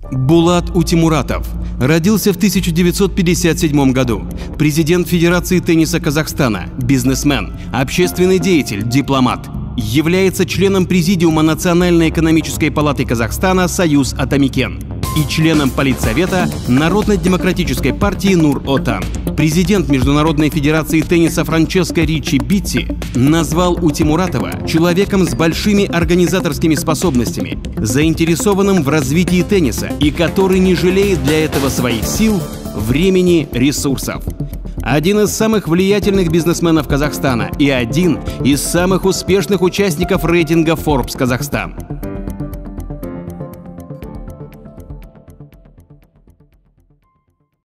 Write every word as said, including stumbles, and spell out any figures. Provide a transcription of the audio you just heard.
Булат Утимуратов родился в тысяча девятьсот пятьдесят седьмом году. Президент Федерации тенниса Казахстана, бизнесмен, общественный деятель, дипломат. Является членом Президиума Национальной экономической палаты Казахстана «Союз Атамекен» и членом Политсовета Народно-демократической партии Нур-Отан. Президент Международной федерации тенниса Франческо Риччи Битти назвал Утимуратова человеком с большими организаторскими способностями, заинтересованным в развитии тенниса и который не жалеет для этого своих сил, времени, ресурсов. Один из самых влиятельных бизнесменов Казахстана и один из самых успешных участников рейтинга Forbes Казахстан.